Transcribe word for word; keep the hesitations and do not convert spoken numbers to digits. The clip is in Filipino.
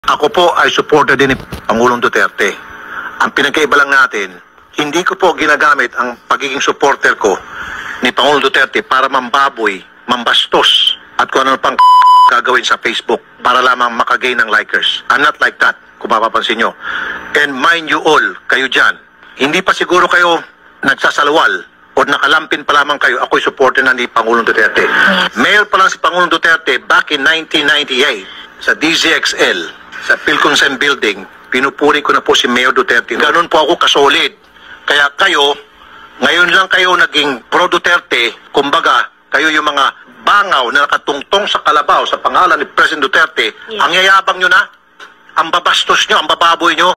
Ako po ay supporter din ni Pangulong Duterte. Ang pinagkaiba lang natin, hindi ko po ginagamit ang pagiging supporter ko ni Pangulong Duterte para mambaboy, mambastos, at kung ano pang gagawin sa Facebook para lamang makagain ng likers. I'm not like that, kung mapapansin nyo. And mind you all, kayo dyan, hindi pa siguro kayo nagsasalwal o nakalampin pa lamang kayo, ako'y supporter na ni Pangulong Duterte. Mayor pa lang si Pangulong Duterte back in nineteen ninety-eight sa D Z X L, sa Philconsem Building, pinupuri ko na po si Mayor Duterte. Ganun po ako kasolid. Kaya kayo, ngayon lang kayo naging pro-Duterte, kumbaga, kayo yung mga bangaw na nakatungtong sa kalabaw sa pangalan ni President Duterte, Yes. ang yayabang nyo na, ang babastos nyo, ang bababoy nyo.